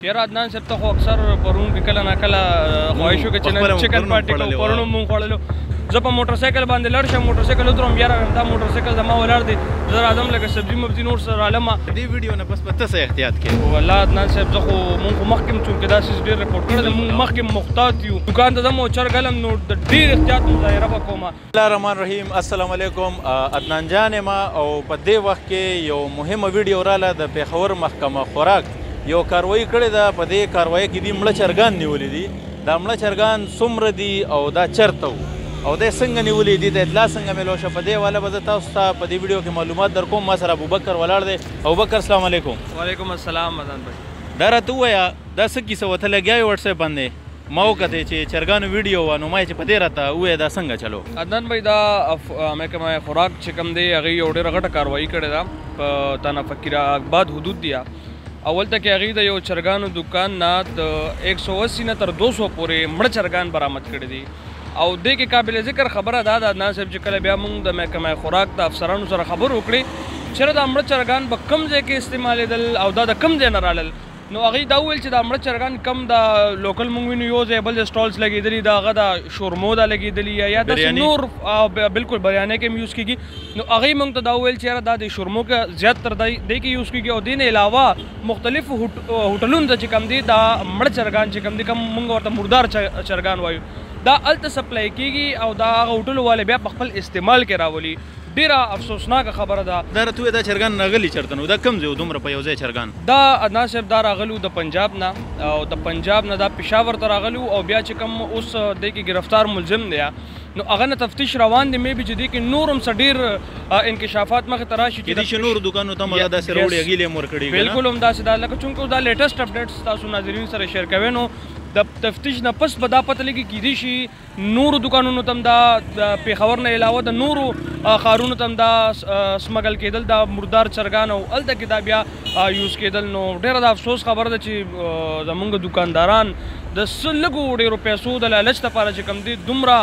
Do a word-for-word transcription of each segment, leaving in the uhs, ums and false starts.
یاره عدنان صاحب ته خو اکثر پرون کې کله نه کله خواهش وکړه چې نن چکن پارټي کوو پرون مونږ خوړلو زه په موټر سایکل باندې لاړ شم موټر سایکل ودروم یاره دا موټر سایکل زما ولاړ دی زه راځم لکه سبزي مبزي نور سره رالمه دې ویډیو نه پس په ته څه احتیاط کوې والله عدنان صاحب زه خو مونږ خو مخکې چونکې دا څیز ډېر رپورټ کړی دی مونږ مخکې محتاط یو دوکان ته ځم او چرګ هلم نو د ډېر احتیاط مظاهره به کومه بسم الله الرحمن الرحیم السلام علیکم عدنان جان یم او په دې وخت کې یو مهمه ویډیو راله د پېښور محکمه خوراک یو کاروایي کړې ده په دې کاروایي کې دي مړه چرګان نیولي دي دا مړه چرګان څومره دي او دا چېرته وو او دی څنګه نیولي دي د اطلاع څنګه میلو شه په دې واله به زه تاسو ته په دې ویډیو کې معلومات در کوم ما سره ابوبکر ولاړ دی ابوبکر السلام علیکم وعلیکم السلام عدنان بھائی دا راته ووایه دا څه کیسه وته لګیا وي وټساپ باندې ما وکتې چې چرګانو ویډیو وه نو ما یې چې په دې راته ووایه دا څنګه چلو عدنان بھائی دا محکمه خوراک چې کوم دی هغې یو ډېره غټه کاروایي کړې ده په تانا فقیر آباد حدود دي اول ته کې هغې د یو چرګانو دکان نه د ایک سو اسی نه تر دو سو پورې مړه چرګان برآمد کړي دي او دې کې قابل ذکر خبره دا ده عدنان صاحب چې کله بیا موږ د محکمه خوراک د افسرانو سره خبرې وکړې چېرې دا مړه چرګان به کوم ځای کې استعمالېدل او دا د کوم ځای نه رالل نو هغې دا وویل چې دا مړه چرګان کم د لوکل موږ وینو یو ځای بل ځای سټالز لګېدلي د هغه د شورمو دا لګېدلي یا داسې نور بلکل بریانۍ کې هم یوز کېږي نو هغې موږ ته دا وویل چې یاره دا د شورمو کې زیات تر دی کې یوز کېږي او دې نه علاوه مختلفو هوټلونو ته چې کوم دي دا مړه چرګان چې کوم دي کوم موږ ورته مردار چرګان وایو دا هلته سپلای کېږي او دا هغه هوټلو والے بیا په خپل استعمال کې راولي ډېره افسوسناکه خبره ده دا راته ووایه دا چرګان راغلي چېرته نو دا کوم ځای و دومره په یو ځای چرګان دا عدنان صاحب دا راغلي د پنجاب نه او د پنجاب نه دا پېښور ته راغلي او بیا چې کوم اوس دې کې ګرفتار ملزم دی نو هغه نه تفتیش روان دی مې بي چې دې کې نور هم څه ډېر انکشافات مخې ته راشي کېدای شي نورو دوکانو ته هم هغه داسې راوړي هغې له ورکړي بلکل هم داسې ده لکه چونکې دا لیټسټ اپډیټس تاسو ناظرین سره شیر کوئ نو د تفتیش نه پس به دا پته لګي کېدای شي نورو دوکانونو ته هم دا د پېښور نه علاوه د نورو ښارونو ته هم دا سمګل کېدل دا مردار چرګان او هلته کې دا بیا یوز کېدل نو ډېره د افسوس خبره ده چې زمونږ دوکانداران د څه لږو ډېرو پیسو د لالچ دپاره چې کوم دی دومره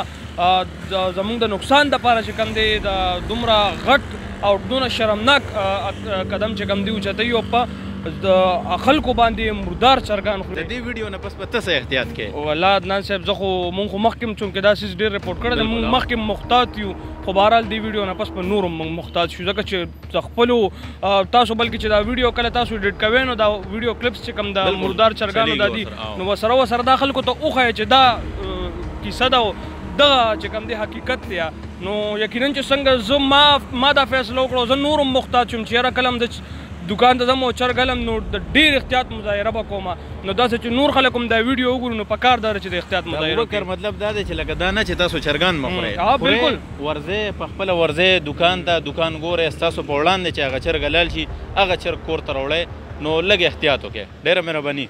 زمونږ د نقصان دپاره چې کوم دی د دومره غټ او دونه شرمناک قدم چې کوم دی اوچتوي او په د خلکو باندې مردار چرګان خوري د دې ویډیو نه پس په ته څه احتیاط کوې والله عدنان صاحب زه خو مونږ خو مخکې چونکې دا څیز ډېر رپورټ کړی دی مونږ مخکې محتاط یو خو بهرحال دې ویډیو نه پس په نور هم مونږ محتاط شو ځکه چې د خپلو تاسو بلکې چې دا ویډیو کله تاسو ایډیټ کوئ نو دا ویډیو کلپس چې کوم د مردار چرګانو دا دي نو ورسره ورسره دا خلکو ته وښایه چې دا کیسه ده دغه چې کوم دی حقیقت دی نو یقینا چې څنګه زه ما ما دا فیصله وکړو زه نور هم محتاط شوم چې یاره کله هم د دوکان ته ځم او چرګ هلم نو د ډېر احتیاط مظاهره به کومه نو داسې چې نور خلک هم دا ویډیو وګوري نو پکار دا چې د احتیاط مظاهره ابوبکر مطلب دا دی چې لکه دا نه چې تاسو چرګان مه خورئ ها بلکل ورځئ په خپله ورځئ دوکان ته دوکان ګورئ ستاسو په وړاندې چې هغه چرګ حلال شي هغه چرګ کور ته راوړئ نو لږ احتیاط وکړئ ډېره مهرباني